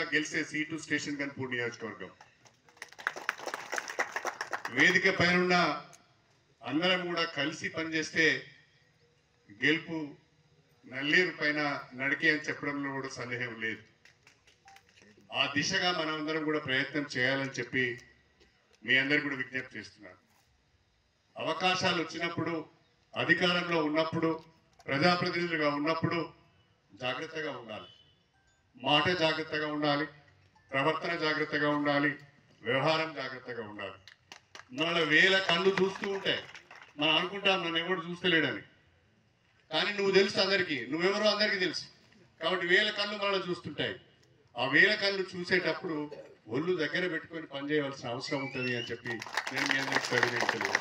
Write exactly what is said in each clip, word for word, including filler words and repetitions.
గెలిచే seat station Ghanpur నియోజకవర్గం. వేదిక పైన అందరం కూడా కలిసి పనిచేస్తే గెలుపు నల్లేరు పైన నడికే అని చెప్పడంలో కూడా సందేహం లేదు. ఆ దిశగా మనం అందరం కూడా ప్రయత్నం చేయాలని చెప్పి మీ అందరికి కూడా విజ్ఞప్తి చేస్తున్నాను. అవకాశాలు వచ్చినప్పుడు, అధికారంలో ఉన్నప్పుడు, ప్రజాప్రతినిధులుగా ఉన్నప్పుడు జాగ్రత్తగా ఉండాలి. మాట జాగ్రత్తగా ఉండాలి, ప్రవర్తన జాగ్రత్తగా ఉండాలి, వ్యవహారం జాగ్రత్తగా ఉండాలి. మన వేల కళ్ళు చూస్తూ ఉంటాయి, మనం అనుకుంటాం నన్ను ఎవరు చూస్తలేడని, కానీ నువ్వు తెలుసు అందరికీ, నువ్వెవరో అందరికీ తెలుసు. కాబట్టి వేల కళ్ళు మనల్ని చూస్తుంటాయి. ఆ వేల కళ్ళు చూసేటప్పుడు ఒళ్ళు దగ్గర పెట్టుకొని పనిచేయవలసిన అవసరం ఉంటుంది అని చెప్పి నేను మీ అందరికీ సరిదించలేదు.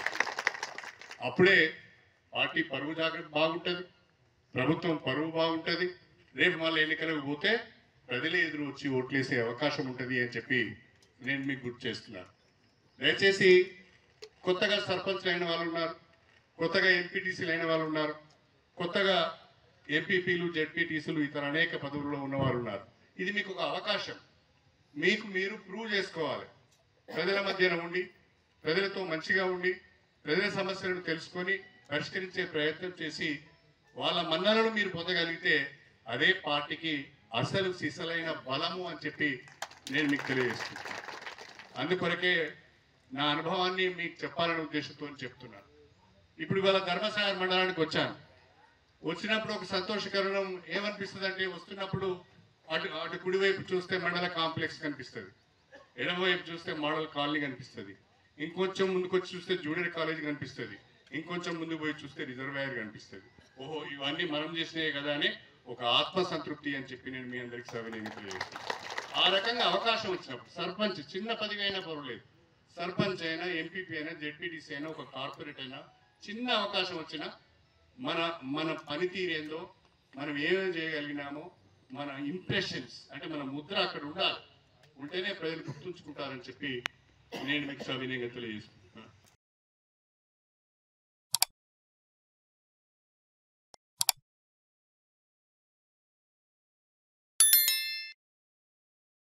అప్పుడే పార్టీ పరువు జాగ్రత్త బాగుంటుంది, ప్రభుత్వం పరువు బాగుంటుంది. రేపు మళ్ళీ ఎన్నికలకు పోతే ప్రజలే ఎదురు వచ్చి ఓట్లేసే అవకాశం ఉంటుంది అని చెప్పి నేను మీకు గుర్తు చేస్తున్నాను. దయచేసి కొత్తగా సర్పంచ్లు అయిన వాళ్ళు ఉన్నారు, కొత్తగా ఎంపీటీసీలు అయిన వాళ్ళు ఉన్నారు, కొత్తగా ఎంపీపీలు, జెడ్పీటీసీలు, ఇతర అనేక పదవుల్లో ఉన్నవారు ఉన్నారు. ఇది మీకు ఒక అవకాశం. మీకు మీరు ప్రూవ్ చేసుకోవాలి. ప్రజల మధ్యన ఉండి, ప్రజలతో మంచిగా ఉండి, ప్రజల సమస్యలను తెలుసుకొని పరిష్కరించే ప్రయత్నం చేసి వాళ్ళ మన్ననలు మీరు పొందగలిగితే అదే పార్టీకి అసలు సిసలైన బలము అని చెప్పి నేను మీకు తెలియజేస్తున్నాను. అందుకొరకే నా అనుభవాన్ని మీకు చెప్పాలనే ఉద్దేశంతో చెప్తున్నాను. ఇప్పుడు ఇవాళ ధర్మసాగర్ మండలానికి వచ్చాను. వచ్చినప్పుడు ఒక సంతోషకరణం ఏమనిపిస్తుంది అంటే, వస్తున్నప్పుడు అటు అటు కుడివైపు చూస్తే మండల కాంప్లెక్స్ కనిపిస్తుంది, ఎడమవైపు చూస్తే మోడల్ కాలనీ కనిపిస్తుంది, ఇంకొంచెం ముందుకు వచ్చి చూస్తే జూనియర్ కాలేజ్ కనిపిస్తుంది, ఇంకొంచెం ముందుకు పోయి చూస్తే రిజర్వాయర్ కనిపిస్తుంది. ఓహో, ఇవన్నీ మనం చేసినాయి కదా అని ఒక ఆత్మసంతృప్తి అని చెప్పి నేను మీ అందరికీ సవినీయంగా తెలియజేస్తాను. ఆ రకంగా అవకాశం వచ్చినప్పుడు సర్పంచ్, చిన్న పదవి అయినా పర్వాలేదు, సర్పంచ్ అయినా, ఎంపీపీ అయినా, జెడ్పీటీసీ అయినా, ఒక కార్పొరేట్ అయినా, చిన్న అవకాశం వచ్చినా మన మన పనితీరేందో, మనం ఏమేమి చేయగలిగినామో, మన ఇంప్రెషన్స్ అంటే మన ముద్ర అక్కడ ఉండాలి. ఉంటేనే ప్రజలు గుర్తుంచుకుంటారని చెప్పి నేను మీకు సవినీయంగా తెలియజేస్తున్నాను.